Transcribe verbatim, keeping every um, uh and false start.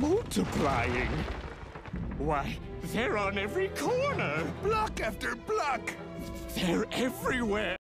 multiplying. Why, they're on every corner. Block after block. They're everywhere.